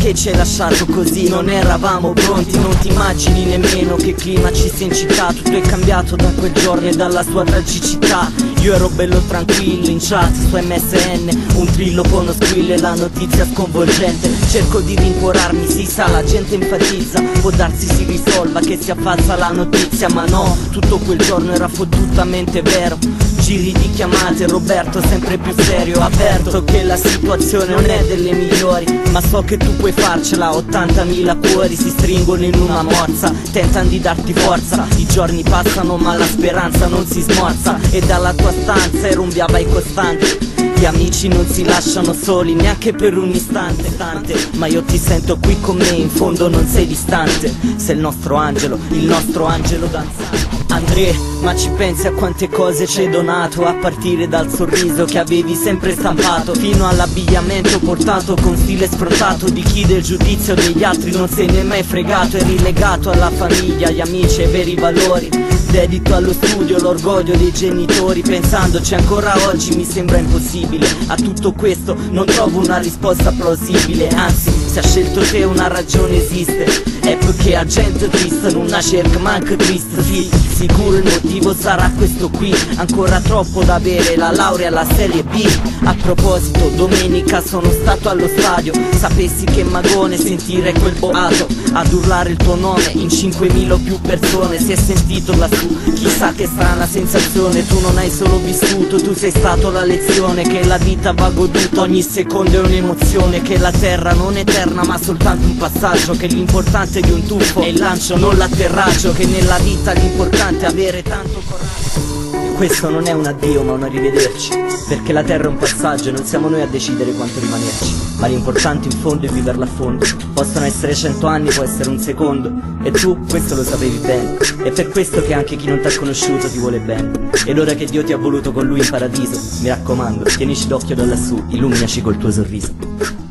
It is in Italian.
perché ci hai lasciato così? Non eravamo pronti, non ti immagini nemmeno che clima ci sia in città. Tutto è cambiato da quel giorno e dalla sua tragicità. Io ero bello tranquillo in chat su MSN, un trillo con lo squill e la notizia sconvolgente. Cerco di rincuorarmi, si sa, la gente enfatizza, può darsi si risolva che sia falsa la notizia. Ma no, tutto quel giorno era fottutamente vero. Giri di chiamate, Roberto sempre più serio. Avverto che la situazione non è delle migliori, ma so che tu puoi farcela. 80.000 cuori si stringono in una morsa, tentano di darti forza. I giorni passano ma la speranza non si smorza, e dalla tua stanza irrumbiava i costanti. Gli amici non si lasciano soli neanche per un istante, tante. Ma io ti sento qui con me, in fondo non sei distante. Sei il nostro angelo danzante. André, ma ci pensi a quante cose ci hai donato, a partire dal sorriso che avevi sempre stampato, fino all'abbigliamento portato con stile sfrontato di chi del giudizio degli altri non se ne è mai fregato. Eri legato alla famiglia, agli amici e ai veri valori, dedito allo studio, l'orgoglio dei genitori. Pensandoci ancora oggi mi sembra impossibile. A tutto questo non trovo una risposta plausibile. Anzi, se ha scelto te una ragione esiste, è perché a gente triste non cerca manca triste. Sì, sicuro il motivo sarà questo qui. Ancora troppo da avere la laurea alla serie B. A proposito, domenica sono stato allo stadio. Sapessi che magone sentire quel boato ad urlare il tuo nome in 5.000 o più persone. Si è sentito lassù, chissà che strana sensazione. Tu non hai solo vissuto, tu sei stato la lezione che la vita va goduta, ogni secondo è un'emozione. Che la terra non è eterna ma soltanto un passaggio, che l'importante di un tuffo è il lancio non l'atterraggio, che nella vita l'importante è avere tanto coraggio. E questo non è un addio ma un arrivederci, perché la terra è un passaggio e non siamo noi a decidere quanto rimanerci. Ma l'importante in fondo è viverla a fondo. Possono essere 100 anni, può essere un secondo, e tu questo lo sapevi bene. È per questo che anche chi non t'ha conosciuto ti vuole bene. Ed ora che Dio ti ha voluto con lui in paradiso, mi raccomando, tienici d'occhio da lassù, illuminaci col tuo sorriso.